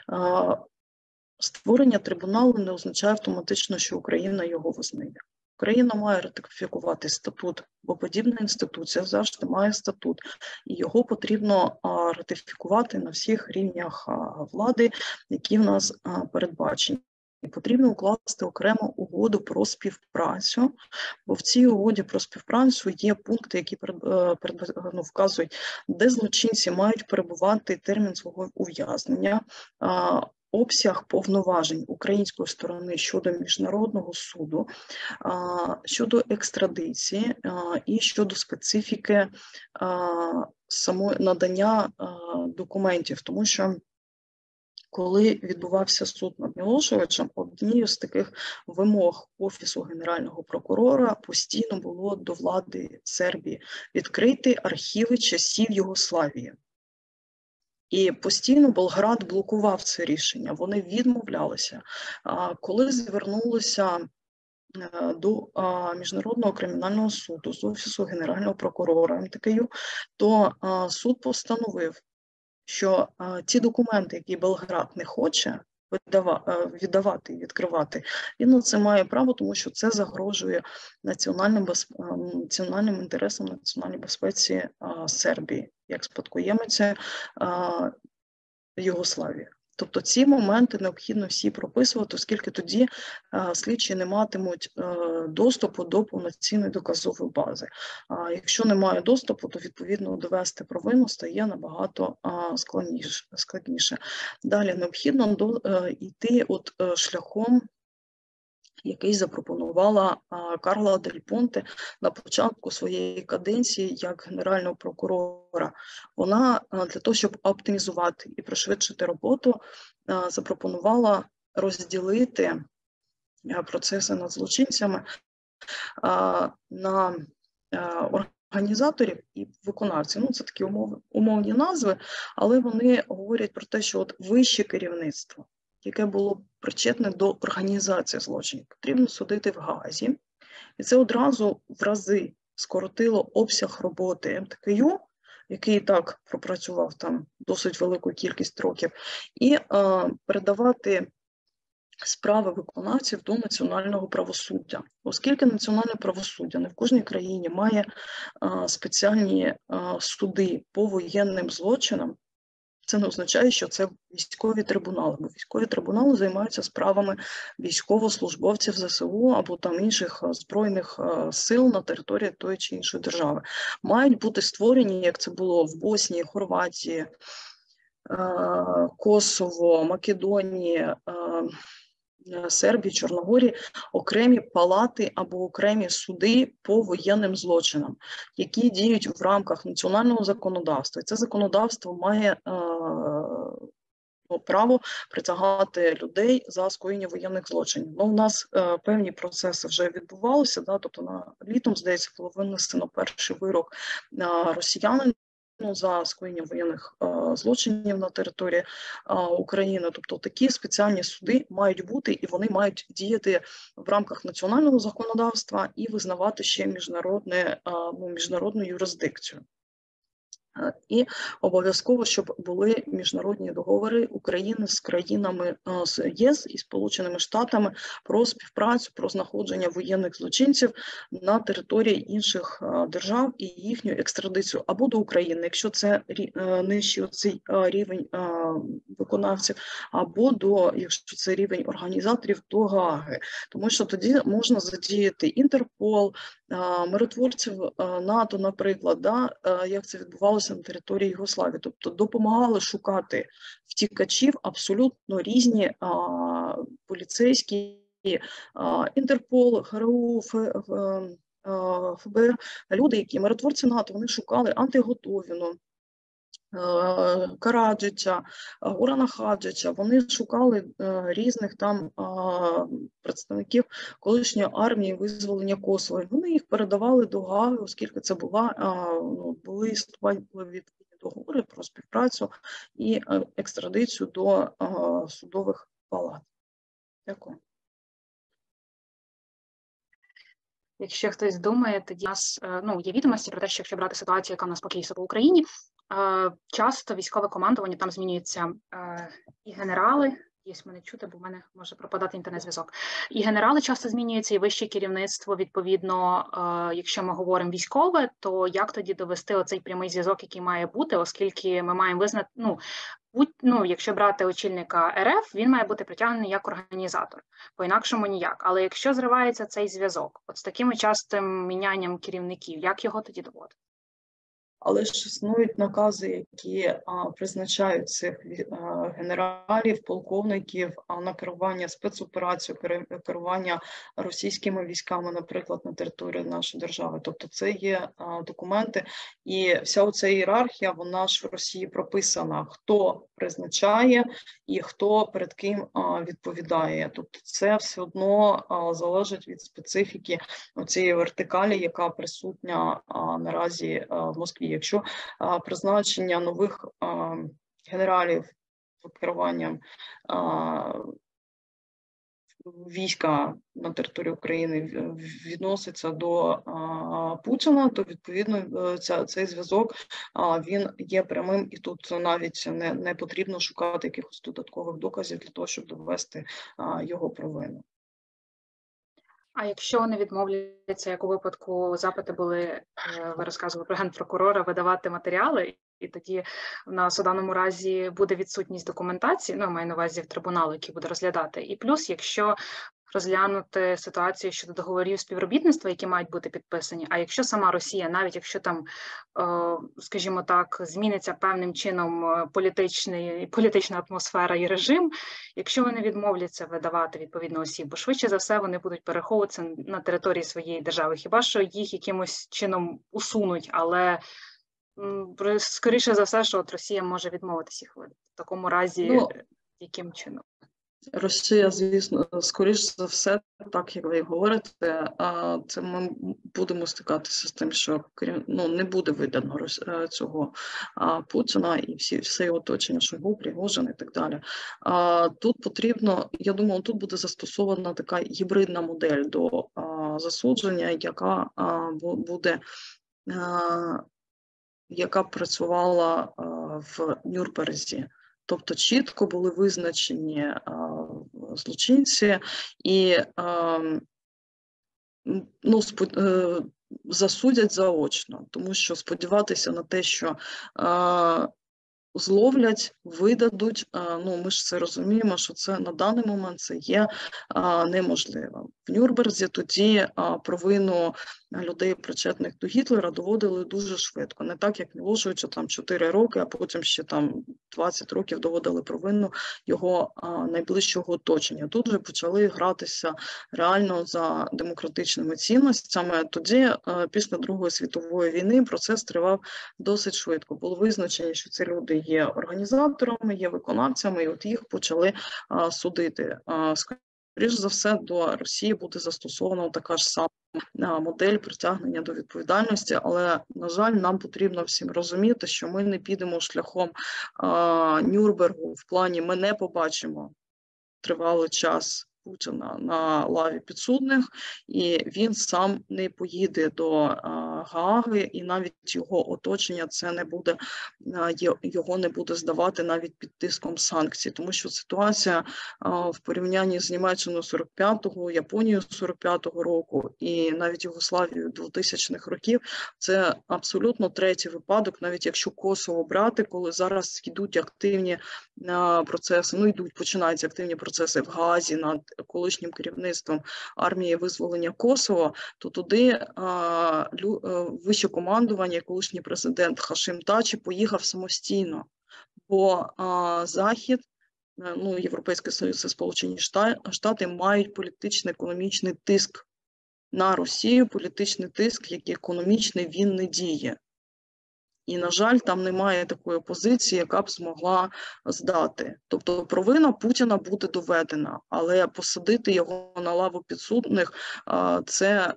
Створення трибуналу не означає автоматично, що Україна його визнає. Україна має ратифікувати статут, бо подібна інституція завжди має статут, і його потрібно ратифікувати на всіх рівнях влади, які в нас передбачені. І потрібно укласти окрему угоду про співпрацю, бо в цій угоді про співпрацю є пункти, які перед, перед, ну, вказують, де злочинці мають перебувати термін свого ув'язнення, обсяг повноважень української сторони щодо міжнародного суду, щодо екстрадиції і щодо специфіки самої надання документів, тому що коли відбувався суд над Мілошевичем, однією з таких вимог Офісу Генерального прокурора постійно було до влади Сербії відкрити архіви часів Югославії. І постійно Белград блокував це рішення, вони відмовлялися. Коли звернулися до Міжнародного кримінального суду з Офісу Генерального прокурора ем те ка ю, то суд постановив, що ті документи, які Белград не хоче віддавати і відкривати, він на це має право, тому що це загрожує національним, безп... національним інтересам, національній безпеці Сербії, як спадкоємиця Югославії. Тобто ці моменти необхідно всі прописувати, оскільки тоді а, слідчі не матимуть а, доступу до повноцінної доказової бази. А якщо немає доступу, то відповідно довести провину стає набагато а, складніше, складніше. Далі необхідно до, а, йти от, а, шляхом який запропонувала Карла Дель Понте на початку своєї каденції як генерального прокурора. Вона для того, щоб оптимізувати і пришвидшити роботу, запропонувала розділити процеси над злочинцями на організаторів і виконавців. Ну, це такі умов, умовні назви, але вони говорять про те, що от вище керівництво, яке було причетне до організації злочинів, потрібно судити в Гаазі. І це одразу в рази скоротило обсяг роботи ем те ка ю, який і так пропрацював там досить велику кількість років, і е, передавати справи виконавців до національного правосуддя. Оскільки національне правосуддя не в кожній країні має е, спеціальні е, суди по воєнним злочинам, це не означає, що це військові трибунали, бо військові трибунали займаються справами військовослужбовців зе се у або там інших збройних сил на території тої чи іншої держави. Мають бути створені, як це було в Боснії, Хорватії, Косово, Македонії, Сербії, Чорногорії, окремі палати або окремі суди по воєнним злочинам, які діють в рамках національного законодавства. І це законодавство має е, право притягати людей за скоєння воєнних злочинів. Ну, у нас е, певні процеси вже відбувалися, да, тобто на літом, здається, було винесено перший вирок на росіянина за скоєння воєнних е, злочинів на території е, України. Тобто такі спеціальні суди мають бути, і вони мають діяти в рамках національного законодавства і визнавати ще міжнародне, е, ну, міжнародну юрисдикцію. І обов'язково, щоб були міжнародні договори України з країнами з ЄС і Сполученими Штатами про співпрацю, про знаходження воєнних злочинців на території інших держав і їхню екстрадицію або до України, якщо це нижчий оцей рівень виконавців, або до, якщо це рівень організаторів, до Гааги. Тому що тоді можна задіяти Інтерпол, миротворців НАТО, наприклад, да, як це відбувалося на території Югославії. Тобто допомагали шукати втікачів абсолютно різні а, поліцейські, а, Інтерпол, ГРУ, Ф, а, ФБ, люди, які миротворці НАТО, вони шукали Антиготовіну, Караджича, Горана Хаджича, вони шукали різних там представників колишньої армії визволення Косово. Вони їх передавали до Гааги, оскільки це була, ну, були відповідні договори про співпрацю і екстрадицію до судових палат. Дякую. Якщо хтось думає, тоді у нас, ну, є відомості про те, що якщо брати ситуацію, яка в нас поки є по Україні, часто військове командування, там змінюються і генерали, є мене чути, бо в мене може пропадати інтернет-зв'язок, і генерали часто змінюються, і вище керівництво, відповідно, якщо ми говоримо військове, то як тоді довести оцей прямий зв'язок, який має бути, оскільки ми маємо визнати, ну, будь, ну, якщо брати очільника ер еф, він має бути притягнений як організатор, по-інакшому ніяк. Але якщо зривається цей зв'язок, от з таким частим мінянням керівників, як його тоді доводити? Але ж існують накази, які а, призначають цих а, генералів, полковників а, на керування спецоперацією, керування російськими військами, наприклад, на території нашої держави. Тобто це є а, документи, і вся оця ієрархія, вона ж в Росії прописана, хто призначає і хто перед ким а, відповідає. Тобто це все одно а, залежить від специфіки цієї вертикалі, яка присутня а, наразі а, в Москві. Якщо а, призначення нових а, генералів з керуванням а, війська на території України відноситься до а, Путіна, то відповідно ця, цей зв'язок а, він є прямим, і тут навіть не, не потрібно шукати якихось додаткових доказів для того, щоб довести а, його провину. А якщо вони відмовляться, як у випадку запити були, ви розказували про генпрокурора, видавати матеріали, і тоді в нас у даному разі буде відсутність документації, ну, маю на увазі в трибуналу, який буде розглядати. І плюс, якщо розглянути ситуацію щодо договорів співробітництва, які мають бути підписані. А якщо сама Росія, навіть якщо там, скажімо так, зміниться певним чином політичний, політична атмосфера і режим, якщо вони відмовляться видавати відповідну осіб, бо швидше за все вони будуть переховуватися на території своєї держави. Хіба що їх якимось чином усунуть, але скоріше за все, що от Росія може відмовитися їх видати. В такому разі, ну, яким чином? Росія, звісно, скоріш за все, так як ви говорите, це ми будемо стикатися з тим, що ну, не буде видано цього Путіна і всі, все його оточення, Шойгу, Пригожин і так далі. Тут потрібно, я думаю, тут буде застосована така гібридна модель до засудження, яка буде, яка працювала в Нюрнберзі. Тобто чітко були визначені а, злочинці і а, ну, спод... засудять заочно, тому що сподіватися на те, що а, зловлять, видадуть, а, ну ми ж це розуміємо, що це на даний момент це є а, неможливо. В Нюрнберзі тоді а, провину людей, причетних до Гітлера, доводили дуже швидко. Не так, як Мілошевича, там чотири роки, а потім ще там двадцять років доводили провину його а, найближчого оточення. Тут же почали гратися реально за демократичними цінностями. Тоді, а, після Другої світової війни, процес тривав досить швидко. Було визначено, що ці люди є організаторами, є виконавцями, і от їх почали а, судити. А, скоріш за все, до Росії буде застосована така ж сама модель притягнення до відповідальності, але, на жаль, нам потрібно всім розуміти, що ми не підемо шляхом а, Нюрнбергу в плані ми не побачимо тривалий час Путіна на лаві підсудних, і він сам не поїде до а, Гааги, і навіть його оточення це не буде, а, його не буде здавати навіть під тиском санкцій, тому що ситуація а, в порівнянні з Німеччиною сорок п'ятого, Японією сорок п'ятого року і навіть Югославією двохтисячних років, це абсолютно третій випадок, навіть якщо Косово брати, коли зараз йдуть активні а, процеси, ну йдуть, починаються активні процеси в Гаазі над колишнім керівництвом армії визволення Косово, то туди а, лю, а, вище командування, колишній президент Хашим Тачі поїхав самостійно, бо а, Захід, ну, Європейський Союз і Сполучені Штати мають політичний, економічний тиск на Росію, політичний тиск, як економічний, він не діє. І, на жаль, там немає такої позиції, яка б змогла здати. Тобто провина Путіна буде доведена, але посадити його на лаву підсудних – це,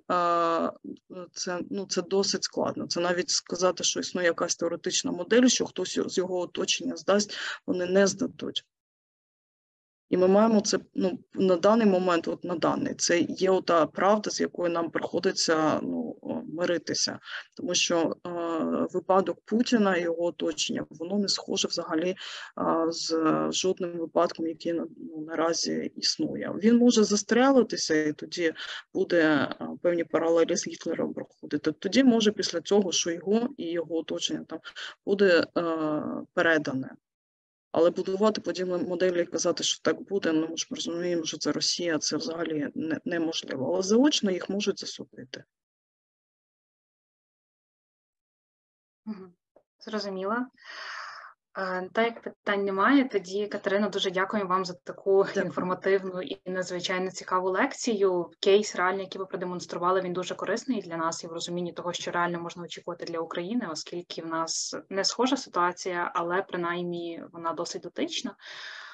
це, ну, це досить складно. Це навіть сказати, що існує якась теоретична модель, що хтось з його оточення здасть, вони не здадуть. І ми маємо це, ну, на даний момент, от на даний, це є ота правда, з якою нам приходиться, ну, миритися. Тому що е, випадок Путіна і його оточення, воно не схоже взагалі е, з жодним випадком, який ну, наразі існує. Він може застрелитися, і тоді буде е, певні паралелі з Гітлером проходити. Тоді може після цього, що його і його оточення там буде е, передане. Але будувати подібні моделі і казати, що так буде, ну ми ж розуміємо, що це Росія, це взагалі не, неможливо. Але заочно їх можуть засудити. Зрозуміла. Так як питань немає, тоді, Катерино, дуже дякуємо вам за таку Дякую. інформативну і надзвичайно цікаву лекцію. Кейс реальний, який ви продемонстрували, він дуже корисний для нас і в розумінні того, що реально можна очікувати для України, оскільки в нас не схожа ситуація, але принаймні вона досить дотична.